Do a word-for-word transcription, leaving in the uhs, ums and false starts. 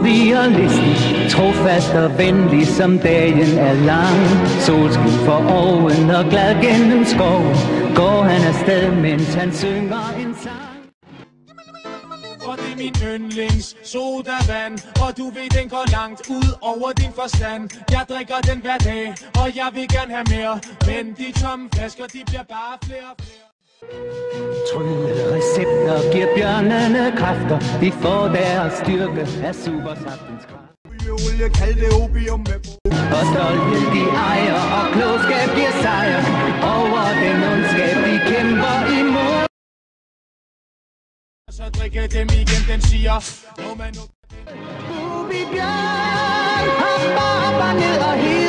rolig og listig, trofast og venlig som dagen er lang. Solskin for oven og glad gennem skoven, går han afsted, mens han synger en sang. For det er min yndlings sodavand, og du ved den går langt ud over din forstand. Jeg drikker den hver dag, og jeg vil gerne have mere, men de tomme flasker, de bliver bare flere og flere. Trylle recepter giver bjørnene kræfter, de får deres styrke af supersaftens kraft. Olie, kald det opium med Og stolthed de ejer, og klogskab giver sejr over den ondskab, de kæmper imod. Så drikke dem igen, den siger, når man nu... Bubi bjørn, hopper op og ned og helt